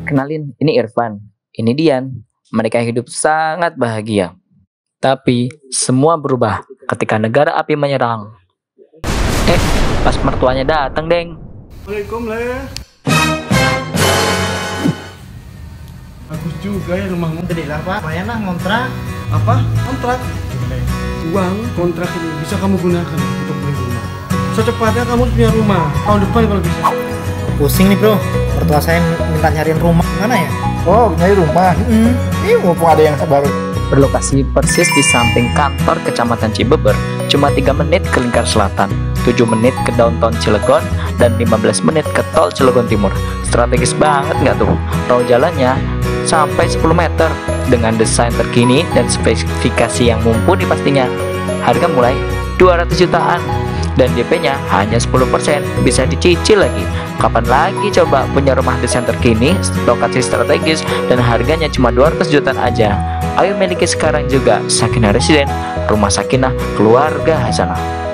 Kenalin, ini Irfan, ini Dian. Mereka hidup sangat bahagia. Tapi semua berubah ketika negara api menyerang. Pas mertuanya datang, Deng. Assalamualaikum, Le. Bagus juga ya rumahmu. Gede lah Pak, lumayan lah ngontrak. Apa? Kontrak? Uang kontrak ini bisa kamu gunakan untuk beli rumah. Secepatnya kamu punya rumah. Tahun depan kalau bisa. Pusing nih bro, mertua saya minta nyariin rumah. Gimana ya? Oh, nyari rumah. Ini mumpung ada yang baru. Berlokasi persis di samping kantor Kecamatan Cibeber, cuma 3 menit ke Lingkar Selatan, 7 menit ke downtown Cilegon, dan 15 menit ke tol Cilegon Timur. Strategis banget nggak tuh? Tahu jalannya sampai 10 meter dengan desain terkini dan spesifikasi yang mumpuni pastinya. Harga mulai 200 jutaan dan DP-nya hanya 10%, bisa dicicil lagi. Kapan lagi coba punya rumah desain terkini, lokasi strategis, dan harganya cuma 200 jutaan aja? Ayo miliki sekarang juga. Sakinah Residen, Rumah Sakinah Keluarga Hasanah.